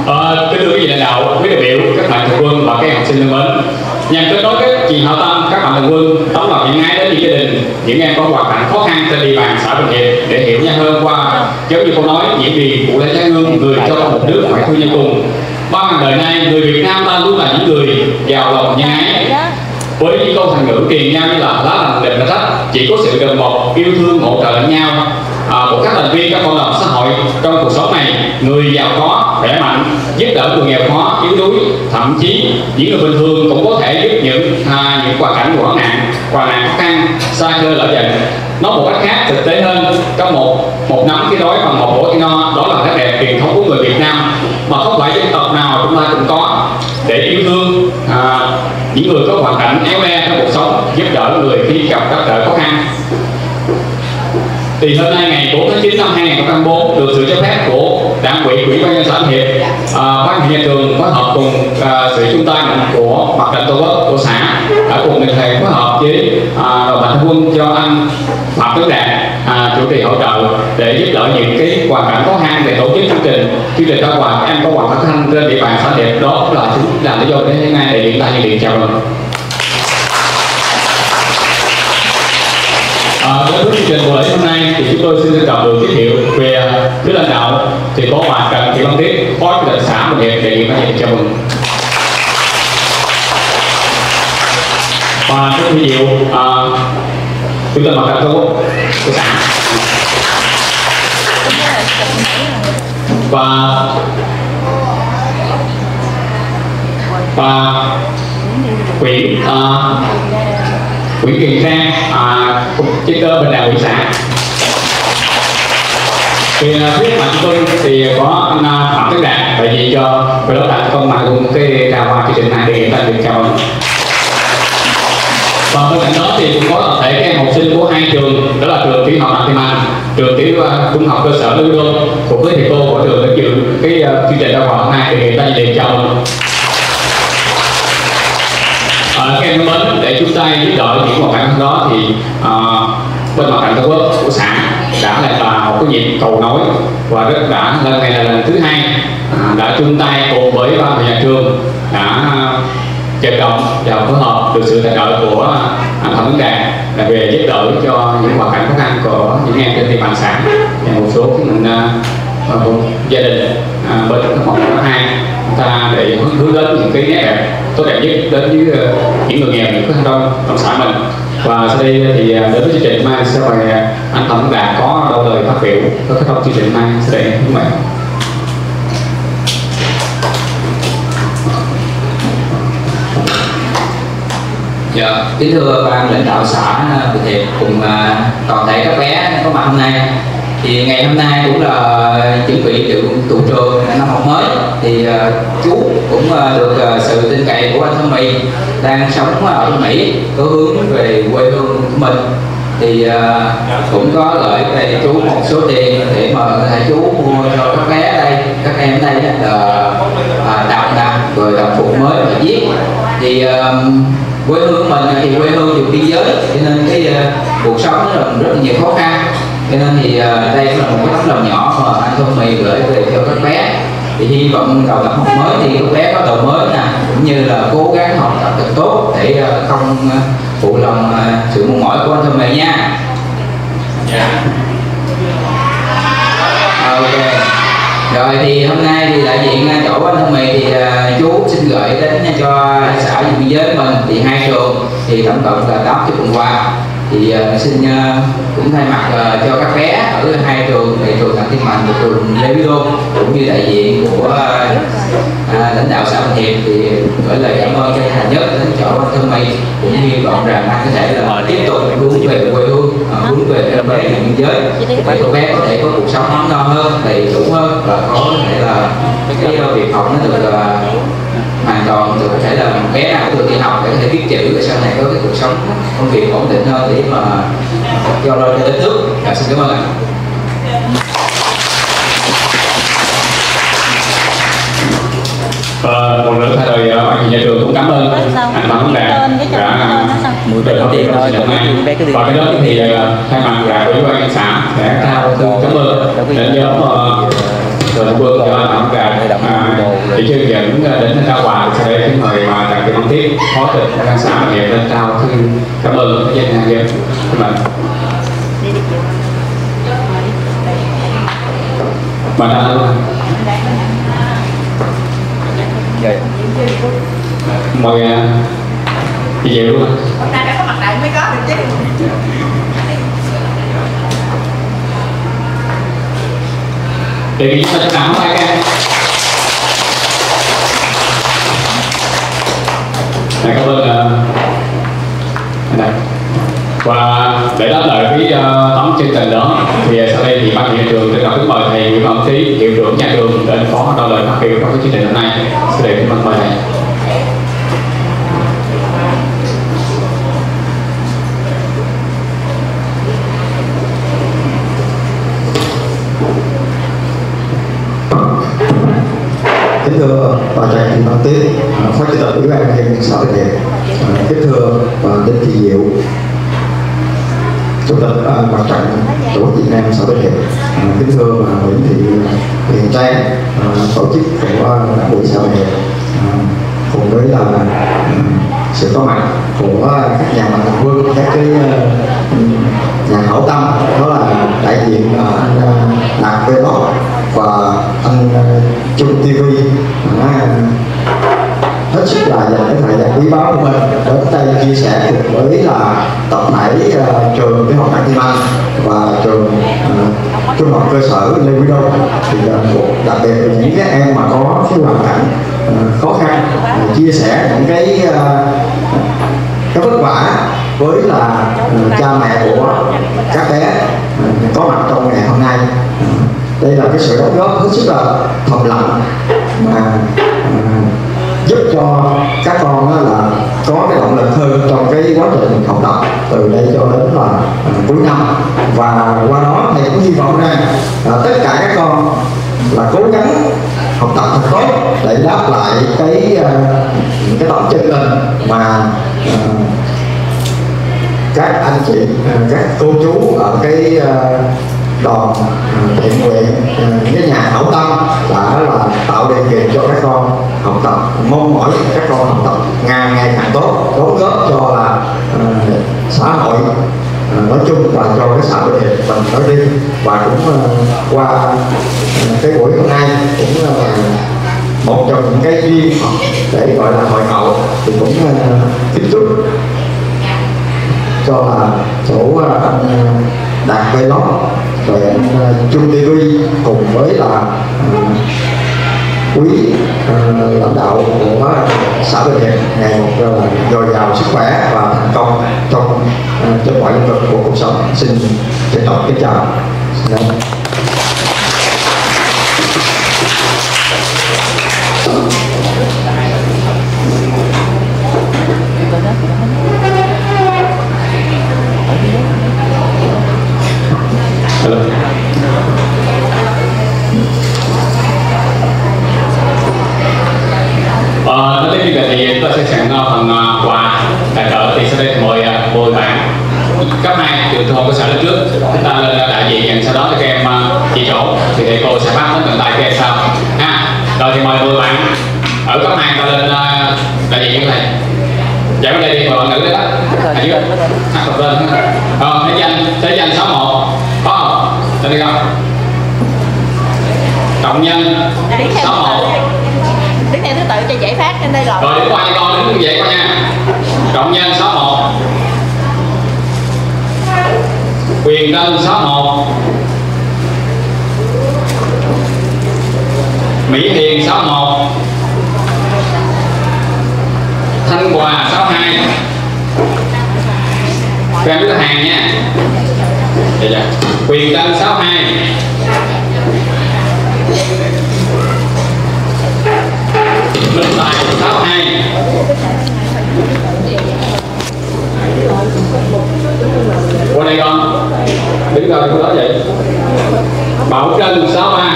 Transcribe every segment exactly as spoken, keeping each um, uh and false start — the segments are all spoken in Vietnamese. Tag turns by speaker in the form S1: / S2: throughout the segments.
S1: Ờ, kính thưa quý vị lãnh đạo, quý đại biểu, các bạn thường quân và các em học sinh thân mến, nhằm kết nối các chị hảo tâm, các bạn thường quân tấm lòng nhân ái đến những gia đình, những em có hoàn cảnh khó khăn trên địa bàn xã Bình Hiệp để hiểu nhau hơn qua giống như câu nói những gì cụ Lê Thái Hương người cho một nước phải thương nhau cùng. Bao ngàn đời nay, người Việt Nam ta luôn là những người giàu lòng nhân ái. Với những câu thành ngữ truyền nhau như là lá lành đùm lá rách, chỉ có sự đùm bọc, yêu thương hỗ trợ lẫn nhau à, của các thành viên các cộng đồng xã hội trong cuộc sống này. Người giàu có, khỏe mạnh, giúp đỡ người nghèo khó, yếu đuối, thậm chí những người bình thường cũng có thể giúp những à, những hoàn cảnh hoạn nạn, hoàn nạn khó khăn, xa cơ lỡ dần. Nói một cách khác thực tế hơn, trong một một nắm cái đói bằng một bữa cái no, đó là cái đẹp truyền thống của người Việt Nam mà không phải dân tộc nào chúng ta cũng có, để yêu thương à, những người có hoàn cảnh éo le trong cuộc sống, giúp đỡ người khi gặp các trở khó khăn. Thì hôm nay ngày bốn tháng chín năm hai nghìn không trăm lẻ bốn được sự cho phép của Đảng ủy, Ủy ban nhân dân xã Bình Hiệp, à, ban nhà trường phối hợp cùng à, sự chung tay của Mặt trận Tổ quốc của xã đã cùng đồng thời phối hợp với à, đoàn mạnh thường quân cho anh Phạm Tấn Đạt à, chủ trì hỗ trợ để giúp đỡ những cái hoàn cảnh khó khăn để tổ chức chương trình chương trình trao quà các em có hoàn cảnh khó khăn trên địa bàn xã Bình Hiệp. Đó là chúng là lý do đến hôm nay để hiện tại như điện chào mừng. À, đối với chương trình buổi lễ hôm nay thì chúng tôi xin trân trọng được giới thiệu về phía lãnh đạo thì có bà Trần Thị Văn Tiết, phó chủ tịch xã Bình Hiệp, đề nghị các nhà chào mừng. Và rất huy diệu à, chủ tịch mặt trận tổ quốc của xã và và quỹ à, quỹ Kiền Trang à, cục chế cơ Bình Đào ủy xã. Thì phía mặt chúng tôi thì có anh Phạm Tấn Đạt đại diện cho về đó là con mà cùng cái trao hoa chương trình này để ta được chào mừng. Và bên cạnh đó thì cũng có tập thể các em học sinh của hai trường, đó là trường tiểu học Đặng Thị Mạnh, trường tiểu trung học cơ sở Lưu Đô, cùng với thầy cô của trường để dự cái uh, chương trình trao quà hôm nay để người ta được chào mừng. À, các em mến, để chúng ta giúp đỡ những hoàn cảnh đó thì à, bên mặt trận tổ quốc của xã đã là một cái nhịp cầu nối và rất đã lần này là lần thứ hai à, đã chung tay cùng với ban nhà trường đã vận động và phối hợp được sự tài trợ của anh Phạm Tấn Đạt là về giúp đỡ cho những hoàn cảnh khó khăn của những em trên địa bàn xã và một số mình uh, uh, gia đình uh, bên cấp một cấp hai ta để hướng đến những cái nét đẹp tốt đẹp nhất đến với uh, những người nghèo, những khó khăn trong trong xã mình. Và sau đây thì đến với chương trình mai sẽ mời anh Phạm Tấn Đạt có đôi lời phát biểu có kết thúc chương trình mai sẽ để các bạn.
S2: Dạ, kính thưa ban lãnh đạo xã Bình Hiệp cùng toàn thể các bé có mặt hôm nay. Thì ngày hôm nay cũng là chuẩn bị tụ trường năm học mới thì uh, chú cũng uh, được uh, sự tin cậy của anh Thông Mì đang sống ở Mỹ có hướng về quê hương của mình thì uh, cũng có gửi về chú một số tiền để mà thầy chú mua cho các bé ở đây, các em ở đây là uh, đọc nè rồi đồng phục mới và viết thì uh, quê hương mình thì quê hương vùng biên giới cho nên cái uh, cuộc sống nó rất là nhiều khó khăn, cho nên thì uh, đây là một cái tấm lòng nhỏ mà anh Thông Mì gửi về cho các bé. Thì hy vọng đầu năm học mới thì các bé có đầu mới nè, cũng như là cố gắng học tập thật tốt để uh, không uh, phụ lòng uh, sự mong mỏi của anh Thông Mì nha. Yeah. Ok. Rồi thì hôm nay thì đại diện chỗ anh Thông Mì thì uh, chú xin gửi đến cho xã vùng biên giới mình thì hai trường thì tổng cộng là tám mươi phần quà. Thì uh, xin uh, cũng thay mặt uh, cho các bé ở hai trường thì trường Đặng Thị Mạnh và trường Lê Quý Đôn cũng như đại diện của uh, uh, lãnh đạo xã Bình Hiệp thì gửi lời cảm ơn chân thành nhất đến chỗ anh Thông Mì, cũng hy vọng rằng anh có thể là tiếp tục hướng về quê hương, uh, hướng về các bé vùng biên giới để các bé có thể có cuộc sống ấm no hơn, đầy đủ hơn và có thể là cái việc học nó được uh, hoàn toàn được có thể là bé nào cũng được đi học để có thể biết chữ để sau này có cái cuộc sống công việc ổn định hơn để mà cho lo cho đất nước. Dạ, xin cảm ơn ạ.
S1: Và một lần thay lời ban nhà trường cũng cảm ơn anh Phạm Tấn Đạt đã mười đời học tiền rồi hôm nay. Và cái đó thì thay mặt là ủy ban nhân xã sẽ trao thư cảm ơn đến nhóm rồi quân cho anh Phạm Tấn Đạt thì chưa dẫn đến trao quà sau đây kính mời mà đặc biệt văn tiếp phó tịch ban xã Bình Hiệp lên trao thư cảm ơn với nhà dân các bạn. Bạn đã luôn. Mời chị Diệu luôn.
S3: Hôm nay đã có mặt đại mới có được chứ.
S1: Để mình cho cảm ơn các em. Này cảm ơn đây. Và để đáp lời cái uh, tấm chương trình đó thì sau đây thì ban hiệu trường xin được kính mời thầy Nguyễn Văn Trí, hiệu trưởng nhà trường lên có đôi lời phát biểu trong cái chương trình hôm nay. Xin được kính mời thầy.
S4: Kính thưa bà Trần Thị Văn Tuyết, Phó Chủ tịch Ủy ban nhân dân xã Bình Hiệp, kính thưa bà Đinh Thị Diệu, Chủ tịch Mặt trận Tổ quốc Việt Nam xã Bình Hiệp, kính thưa bà Nguyễn Thị Huyền Trang, tổ chức của đảng ủy xã Bình Hiệp, cùng với là sự có mặt của các nhà mạnh thường quân, các cái nhà hảo tâm, đó là đại diện anh Đạt Vlog và anh Trung ti vi hết sức là dành cái thời gian quý báu của mình đến đây chia sẻ cùng với là tập thể uh, trường tiểu học Đặng Thị Anh và trường uh, trung học cơ sở Lê Quý Đôn, thì uh, đặc biệt là những cái em mà có cái hoàn cảnh uh, khó khăn uh, chia sẻ những cái uh, cái vất vả với là uh, cha mẹ của các bé uh, có mặt trong ngày hôm nay. Uh, đây là cái sự đóng góp hết sức là thầm lặng mà uh, giúp cho các con đó là có cái động lực hơn trong cái quá trình học tập từ đây cho đến là uh, cuối năm, và qua đó thầy cũng hy vọng rằng uh, tất cả các con là cố gắng học tập thật tốt để đáp lại cái uh, cái tấm chân tình mà uh, các anh chị, uh, các cô chú ở cái uh, đoàn thiện nguyện, những cái nhà hảo tâm đã là tạo điều kiện cho các con học tập, mong mỏi các con học tập ngày ngày càng tốt, đóng góp cho là uh, xã hội uh, nói chung và cho cái xã hội mình nói riêng. Và cũng uh, qua uh, cái buổi hôm nay cũng là uh, một trong những cái duyên để gọi là hội hậu, thì cũng uh, kính chúc cho là chỗ uh, anh uh, Đạt Vlog rồi anh uh, Trung ti vi cùng với là uh, quý uh, lãnh đạo của xã Bình Hiệp ngày một uh, dồi dào sức khỏe và thành công trong uh, trên mọi lĩnh vực của cuộc sống. Xin trân trọng kính chào. Xin
S1: Hello. Ờ, nói tiếp như vậy thì tôi sẽ sẵn phần uh, quà tài trợ. Thì sau đây thì mời uh, mười bạn cấp hai trường trung học cơ sở lớp trước chúng ta lên đại diện, nhận sau đó cho các em uh, chỉ chỗ thì thầy cô sẽ phát đến tận tay các em sau ha. Rồi thì mời mười bạn ở cấp hai ta lên uh, đại diện như này. Dạ bên đây đi, mời bạn nữ đấy đó. À, dưới hát cặp lên. Ờ, thế danh thế danh sáu một có không? Tên đi không? Trọng nhân sáu một.
S3: Đứng theo thứ tự cho dễ phát trên đây rồi.
S1: Rồi đứng qua nha con, đứng như vậy qua nha. Trọng nhân sáu một. Quyền Tân sáu một. Mỹ Hiền sáu một. Thanh Hòa sáu hai. Các em biết là hàng nha. Dạ dạ. Quyền Tân sáu hai. Minh Tài sáu hai. Qua đây con. Đứng rồi cô đó vậy. Bảo Trân sáu ba.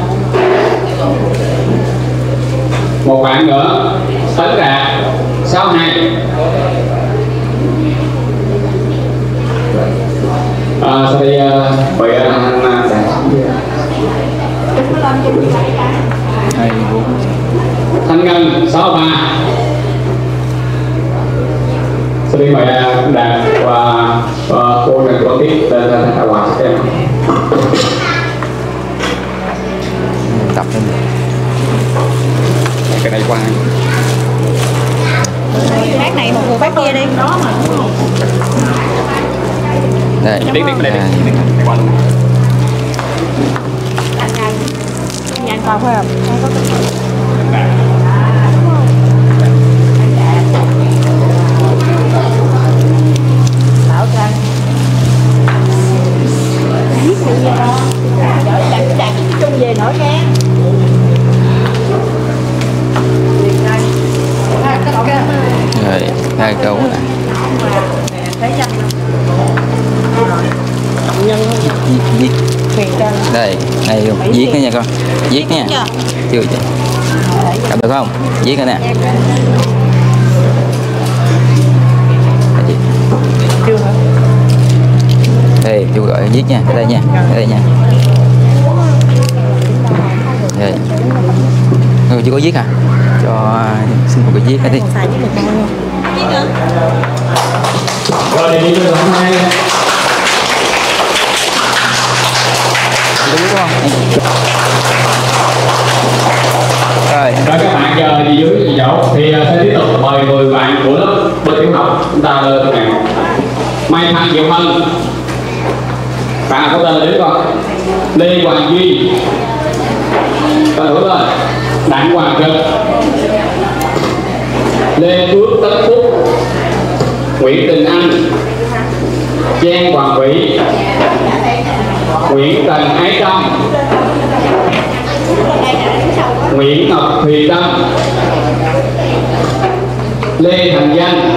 S1: Một bạn nữa. Tấn Đạt sáu hai. À, sau đây mời anh hai bốn Ngân sáu ba. Xin mời Đạt và cô Trần Quang Tiết lên thảo quà cho em.
S5: Tập lên cái này qua
S3: bác này một người bác kia đi đó mà đúng không?
S5: đây
S1: Đi đi đi đi qua luôn.
S3: Nhà anh còn phải không? Bảo Trần biết gì vậy đó? Đợi đặt cái đặt chung về nổi nghe.
S5: rồi hai câu này viết viết đây này viết nữa nha con, viết nha, chưa chưa làm được không, viết nữa nè, đây chú gọi viết nha, ở đây nha, ở đây nha, đây ừ, chú có viết à, cho xin một cái viết cái đi.
S1: Rồi thì đi cho lần hai.
S5: Đúng không? Rồi.
S1: Rồi các bạn chờ đi dưới gì chỗ thì sẽ tiếp tục mời mười bạn của lớp bên tiểu học chúng ta lên các bạn. Mai Thanh Diệu Hân. Bạn có tên là đứa con. Lê Hoàng Duy. Tên đủ lên. Đặng Hoàng Trực. Lê Phước Tấn Phúc. Nguyễn Đình Anh. Giang Hoàng Vĩ. Nguyễn Trần Ái Trâm. Nguyễn Ngọc Thùy Trâm. Lê Thành Danh.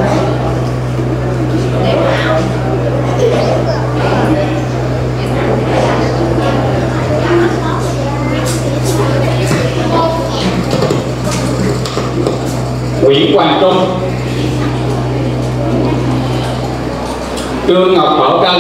S1: Nguyễn Hoàng Trung. Trương Ngọc Bảo Trân.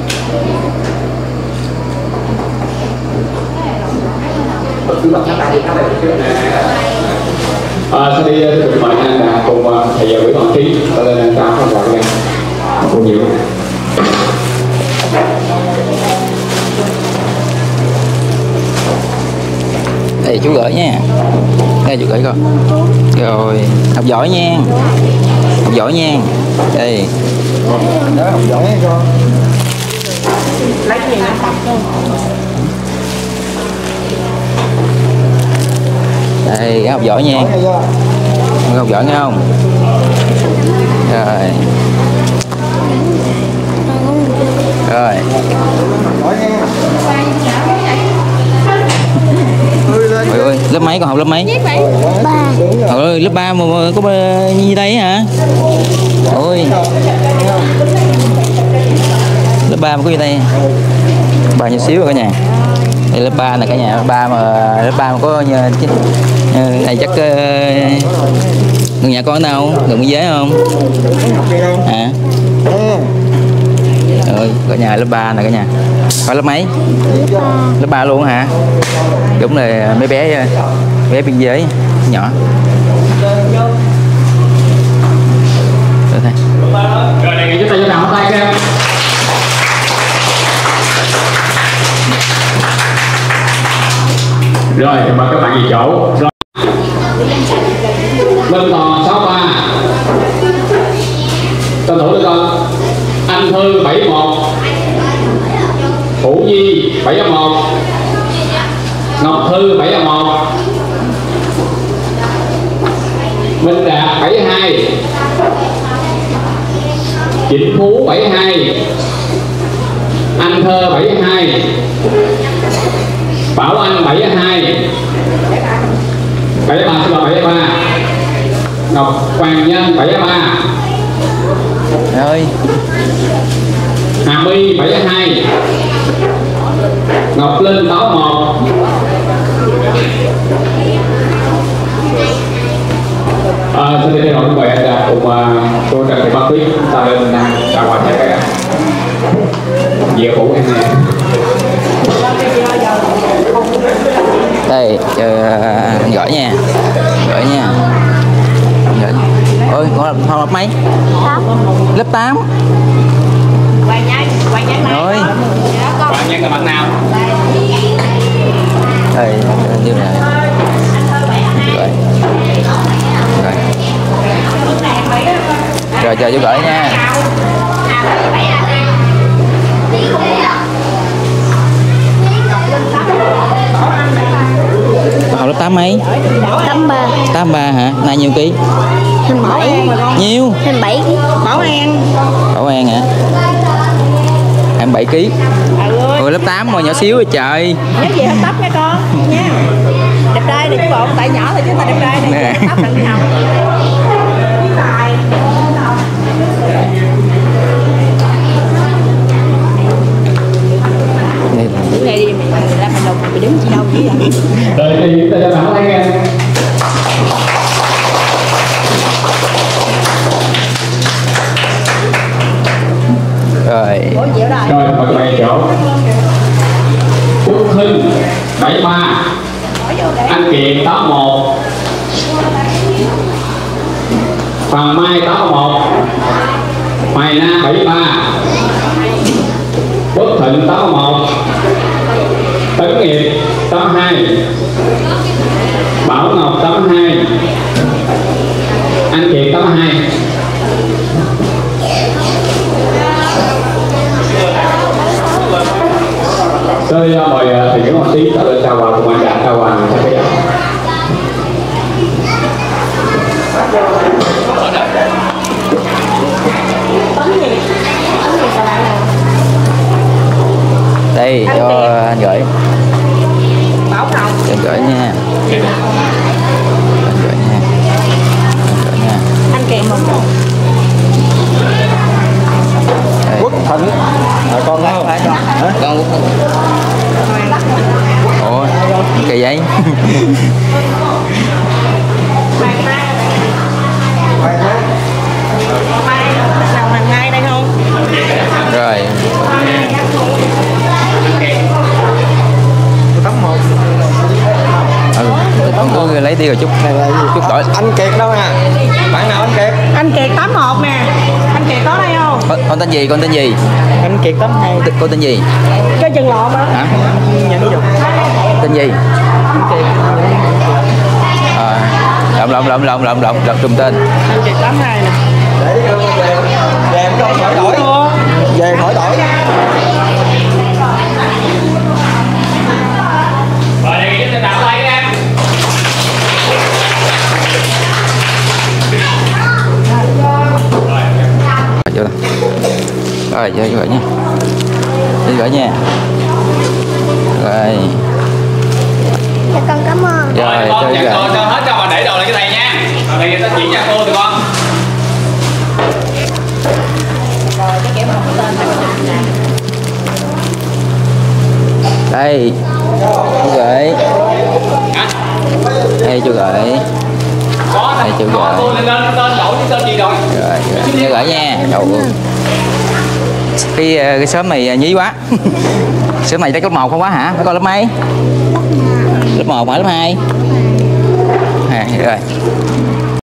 S1: À, sau đi tiếp tục mời anh là cùng thầy giáo Nguyễn Hoàng Trí ta lên trao phần quà cho em. Cô nhiều.
S5: Đây chú gửi nha, đây chú gửi con. Rồi học giỏi nha, học giỏi nha. Đây
S4: Đó, học giỏi nha con.
S3: Lấy cái gì nó tập luôn.
S5: đây học giỏi nha, học giỏi nghe không? Rồi rồi Trời ơi, lớp mấy con học lớp mấy? Trời ơi, lớp ba mà có như đây hả? Ôi lớp ba mà có như đây, ba nhỏ xíu rồi cả nhà. Đây lớp ba này cả nhà, lớp ba mà lớp ba mà có như này chắc người nhà con ở đâu, gần biên giới không? À ơi cả nhà lớp ba này cả nhà. Có lớp mấy? Lớp ba luôn hả? Đúng là mấy bé bé biên giới nhỏ. Được thôi.
S1: Rồi đề nghị chúng ta cho nào tay các em. Rồi mời các bạn về chỗ. Rồi. Bên tò sáu ba. Tên thủ được con. Anh Thư bảy một. Vũ Nhi bảy một. Ngọc Thư bảy một. Minh Đạt bảy hai. Trịnh Phú bảy hai. Anh Thơ bảy hai. Bảo Anh bảy hai. bảy ba xin lỗi bảy ba. Ngọc Hoàng Nhân bảy ba.
S5: Rồi.
S1: Hà My bảy hai. Ngọc Linh sáu một. À, xin đi đội mời anh là cùng cô Trần Thị Bác Tuyết ta lên chào quà cho các em. Dĩa phủ em nè.
S5: Đây chờ anh gửi nha. gửi nha. Gửi. Ôi, con học lớp mấy? Lớp tám.
S3: Quang nhái, quang nhái
S5: Rồi.
S1: Bạn nhân là bạn nào?
S5: Đây, như này. Rồi. Rồi. Rồi chờ chú gửi nha. Học lớp tám mấy?
S3: Tám ba.
S5: tám ba hả? Nay nhiêu ký?
S3: Hình bảy.
S5: Nhiêu?
S3: Hình bảy ký. Bảo An.
S5: Bảo An hả? hai mươi bảy ký. Ôi lớp tám mà nhỏ xíu rồi trời.
S3: Nhớ gì hết tóc nha con nha. Đẹp trai này chứ bộ, tại nhỏ thôi chứ ta đẹp trai này.
S5: Nè.
S3: Tóc đừng đi học. Bữa nay đi mình ra mình đồng mình đứng chi đâu chứ vậy?
S1: Rồi thì chúng ta cho bạn thấy em.
S5: Rồi.
S3: Ủa dịu rồi.
S1: Rồi mời quay chỗ. Quốc Hưng bảy ba, Anh Kiệt tám một, Hoàng Mai tám một, Hoài Na bảy ba, Quốc Thịnh tám một, Tấn Nghiệp tám hai, Bảo Ngọc tám hai, Anh Kiệt tám hai. Tôi mời thầy trưởng một tí tạo lên chào quà cùng anh đã chào quà cho các bạn.
S5: Đây cho anh gửi.
S3: Bảo Ngọc.
S5: Anh gửi nha. Anh gửi nha. Anh gửi nha.
S3: Anh Kiệt một.
S4: Quốc Thịnh là con đó không? Hả?
S5: Con ủa kỳ vậy?
S3: Nào hàng ngay đây không?
S5: Rồi.
S4: Tấm một.
S5: Ừ, con cứ lấy đi rồi chút chút đổi.
S4: Anh Kiệt đâu nè? Bạn nào anh Kiệt?
S3: Anh Kiệt tám một nè. Anh Kiệt có đây không?
S5: Con, con tên gì? Con tên gì?
S4: Anh Kiệt tám hai.
S5: T- Con tên gì?
S3: Cái chân lộn á.
S5: Hả?
S4: Nhận dùng.
S5: Tên gì? À, lộn lộn lộn lộn lộn lộn lộn trùng tên.
S3: Anh Kiệt tám hai nè.
S4: Để về về không khỏi đổi. Về khỏi đổi.
S1: Rồi đây chúng ta tạo tay em.
S5: Rồi, rồi, rồi, rồi nha. Đi gửi nha. Rồi.
S3: Dạ con cảm ơn.
S5: Rồi,
S1: Rồi
S5: cho
S1: con
S5: gửi.
S1: nhận cô cho hết cho mà để đồ lại cái thầy nha. Rồi đây người ta chỉ cho cô tụi con.
S3: Rồi cái kiểu một tên này.
S5: Đây. Chú gửi.
S1: Hả?
S5: Đây chú gửi.
S1: Có
S5: Đây chú
S1: có
S5: gửi.
S1: cô lên lên tên đổi cái tên gì rồi?
S5: Rồi, rồi. Nhớ gửi nha. Trời ơi. Cái cái xóm này nhí quá. Xóm này chắc lớp một không quá hả? Mấy con lớp mấy? Lớp một hả? Lớp hai? À, rồi.